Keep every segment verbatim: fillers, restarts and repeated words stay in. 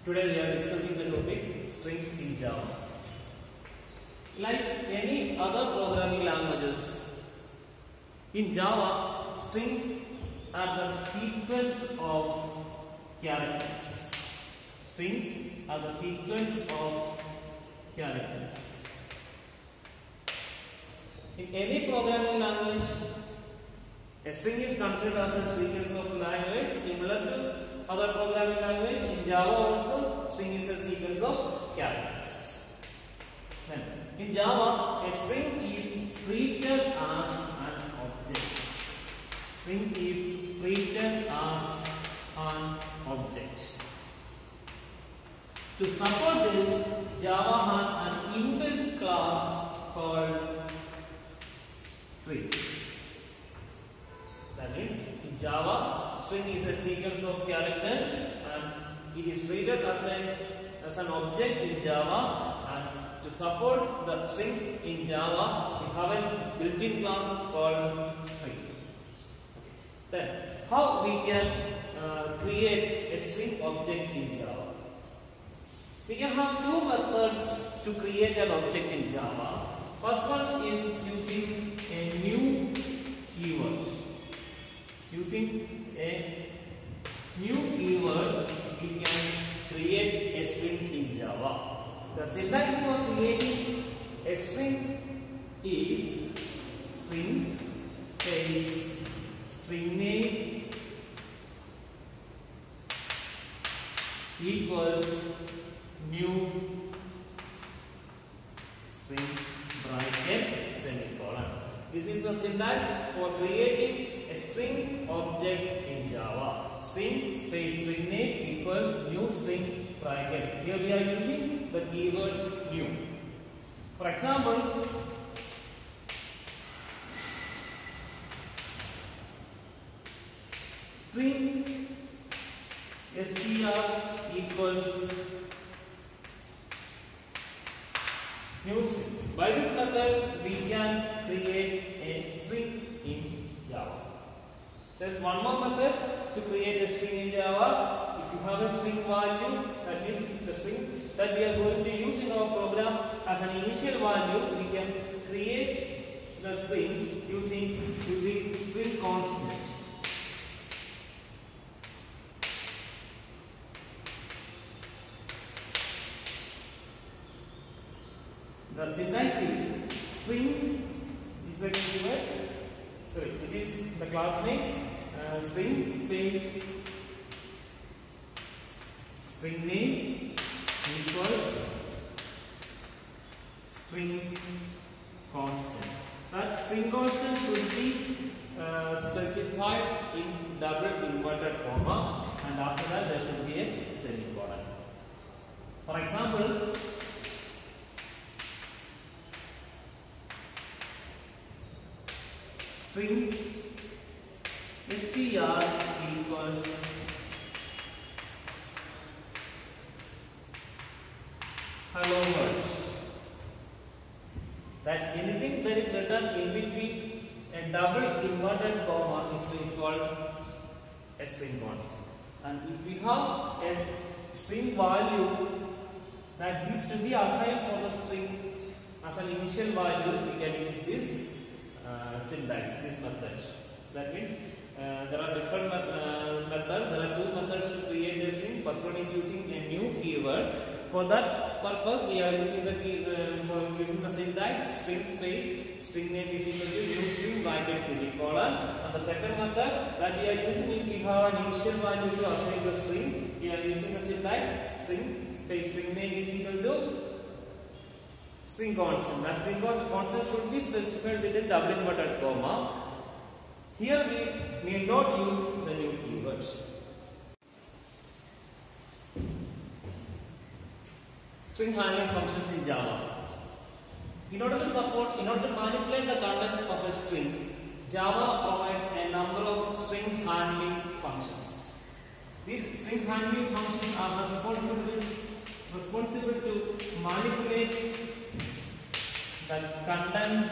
Today we are discussing the topic strings in Java. Like any other programming languages, in Java, strings are the sequence of characters. Strings are the sequence of characters. In any programming language, a string is considered as a sequence of language similar to other programming language. In Java also, string is a sequence of characters. Then, in Java, a string is treated as an object. String is treated as an object. To support this, Java has an inbuilt class called string. That means, in Java, string is a sequence of characters and it is treated as a as an object in Java. And to support the strings in Java, we have a built-in class called string. Then, how we can uh, create a string object in Java? We can have two methods to create an object in Java. First one is using a new keyword. Using a new keyword, we can create a string in Java. The syntax for creating a string is string space string name equals new string bracket semicolon. This is the syntax for creating a string object in Java. String space string name equals new string bracket. Here we are using the keyword new. For example, string str equals new string. By this method, we can create a string in Java. There is one more method to create a string in Java. If you have a string value, that is the string that we are going to use in our program as an initial value, we can create the string using using string constant. The syntax is string is the keyword, sorry, which is the class name, uh, string space string name equals string constant. That string constant should be uh, specified in double inverted comma, and after that there should be a semicolon. For example, string str equals hello world. That anything that is written in between a double inverted comma is being called a string constant. And if we have a string value that needs to be assigned for the string as an initial value, we can use this Uh, syntax, this method. That means uh, there are different met uh, methods. There are two methods to create a string. First one is using a new keyword. For that purpose, we are using the key, uh, for using the syntax string space string name is equal to new string bracket semicolon. And the second method that we are using, if we have an initial value to assign the string, we are using the syntax string space string name is equal to string constant. The string constant should be specified with a double inverted comma. Here we need not use the new keywords. String handling functions in Java. In order to support, in order to manipulate the contents of a string, Java provides a number of string handling functions. These string handling functions are responsible responsible to manipulate the contents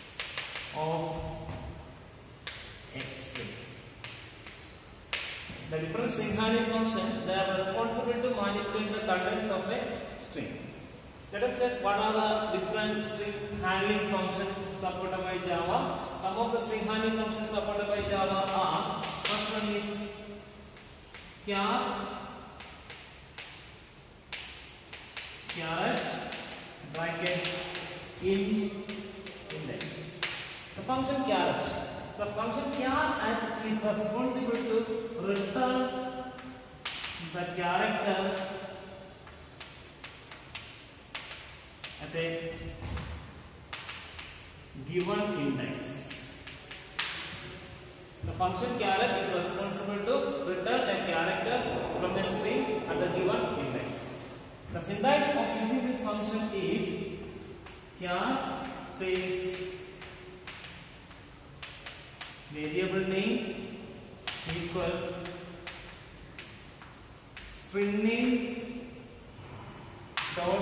of a string. The the different string handling functions, they are responsible to manipulate the contents of a string. Let us check what are the different string handling functions supported by Java. Some of the string handling functions supported by Java are, first one is char, caret, bracket, int, index. The function caret. The function caret is responsible to return the character at a given index. The function caret is responsible to return a character from a string at the given index. The syntax of using this function is char space variable name equals string name dot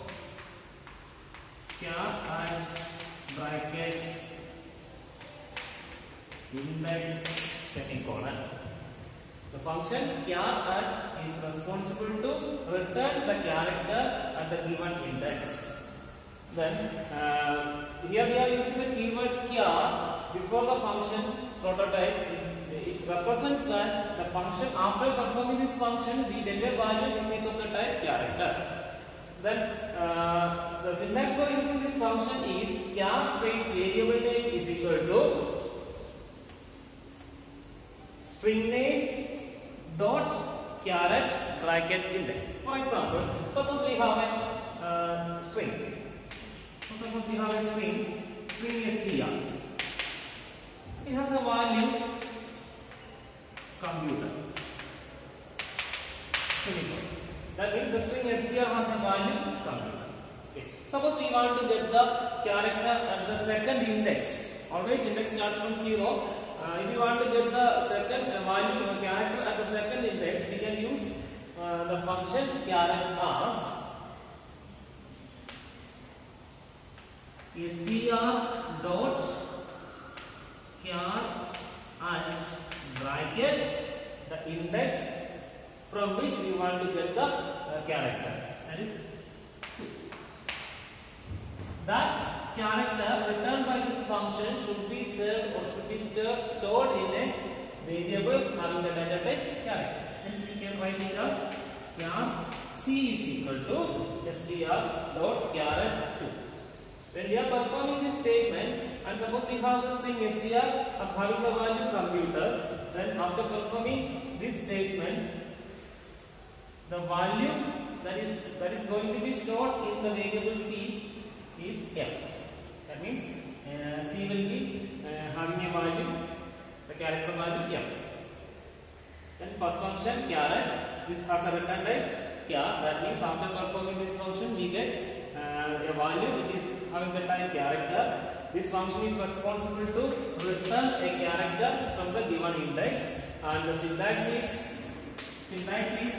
char at bracket index semicolon. The function char at is responsible to return the character at the given index. Then uh, here we are using the keyword char before the function prototype. It represents that the function, after performing this function, we get a value which is of the type character. Then uh, the syntax for using this function is char space variable name is equal to string name dot caret bracket index. For example, suppose we have a uh, string. So suppose we have a string, string str. It has a value computer. That means the string str has a value computer. Okay. Suppose we want to get the character at the second index. Always index starts from zero. Uh, if you want to get the second uh, value of a character at the second index, we can use uh, the function caret as str dot char at bracket the index from which we want to get the uh, character. That is that character returned by this function should be served or should be stir, stored in a variable having the data type character. Hence we can write it as char c is equal to str dot caret two. When we are performing this statement, and suppose we have the string str as having the value computer, then after performing this statement, the value that is that is going to be stored in the variable c is m. That means uh, c will be uh, having a value, the character value m. Then first function caret, this has a return type char. That means after performing this function, we get uh, a value which is having the type character. This function is responsible to return a character from the given index, and the syntax is syntax is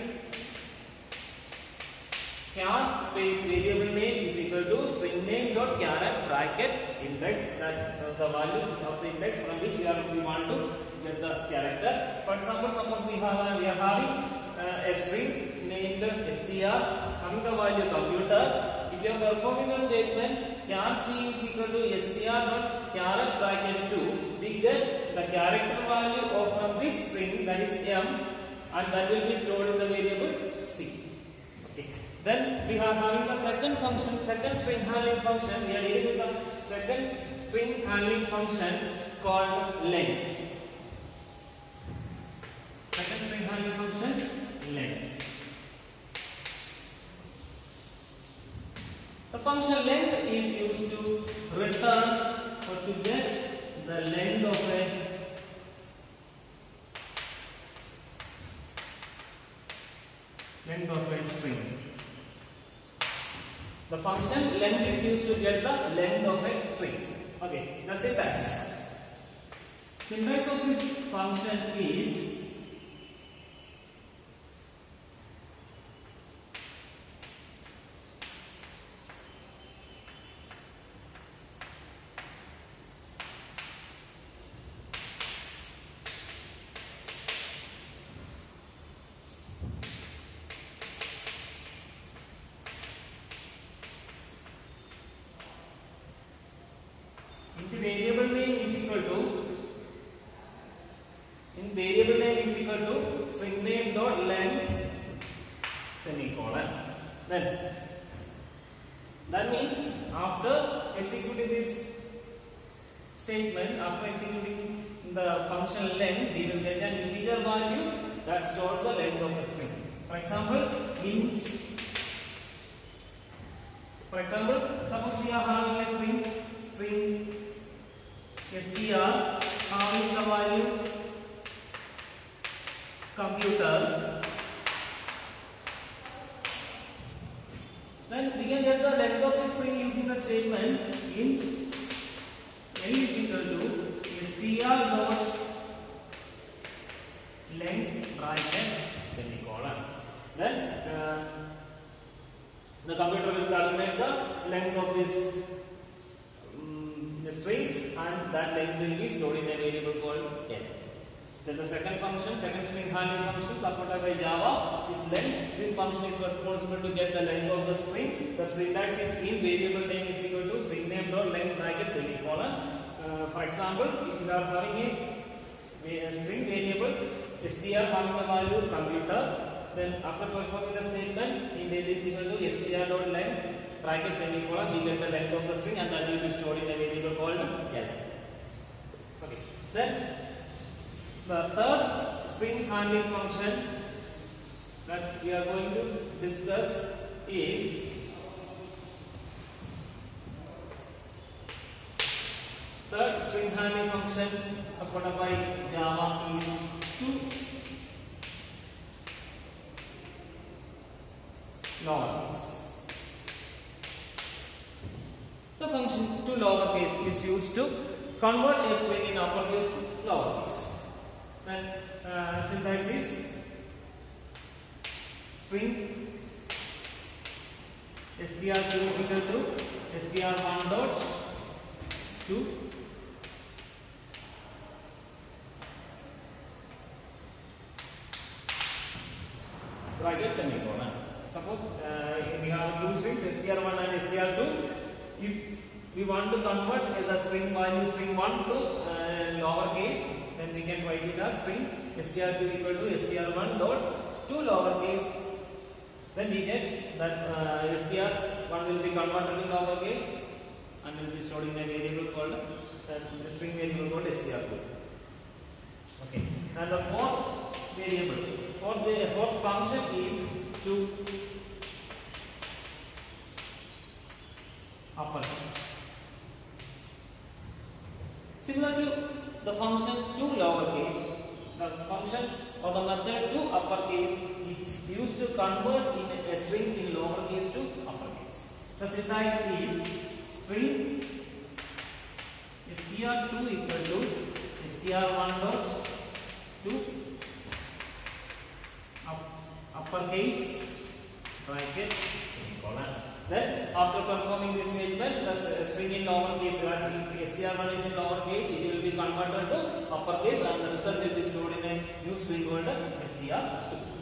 char space variable name is equal to string name dot caret bracket index, that uh, the value of the index from which we are we want to get the character. For example, suppose we have a, we are having uh, a string named str having the value computer. If you are performing the statement char c is equal to str dot caret bracket two, we get the character value of from this string, that is m, and that will be stored in the variable c. Okay. Then we are having the second function, second string handling function. We are dealing with the second string handling function called length. Second string handling function, length. The function length is used to return or to get the length of a length of a string. The function length is used to get the length of a string. Okay, the syntax. Syntax of this function is variable name is equal to string name dot length semicolon. Then that means after executing this statement, after executing the function length, we will get an integer value that stores the length of the string. For example, int. For example, suppose we are having a string string str having the value computer. Then we can get the length of the string using the statement int l is equal to str dot length bracket semicolon. Then uh, the computer will calculate the length of this um, string, and that length will be stored in a variable called l. Then the second function, second string handling function supported by Java is length. This function is responsible to get the length of the string. The syntax is in variable name is equal to string name dot length bracket semicolon. Uh, for example, if you are having a, a string variable str having the value computer, then after performing the statement in l is equal to str dot length bracket semicolon, we get the length of the string, and that will be stored in a variable called l. Okay. Then the third string handling function that we are going to discuss is third string handling function supported by Java is to lowercase. The function to lowercase is used to convert a string in uppercase to lowercase. Then uh, syntax is string str two is equal to str one dot two bracket semicolon. Suppose uh, we have two strings str one and str two. If we want to convert the string value string one to uh, lowercase, then we can write it as string str two equal to str one dot two lowercase. Then we get that uh, str one will be converted to lowercase and will be stored in a variable called uh, a string variable called str two. Okay. And the fourth variable, fourth the fourth function is to uppercase. Similar to the function to lowercase, the function or the method to uppercase is used to convert in a string in lowercase to uppercase. The syntax is string str two equal to str one dot two up, uppercase bracket semicolon. Then after performing this statement, the string in lowercase, if str one is in lowercase, it will be converted to uppercase, and the result will be stored in a new string called str two.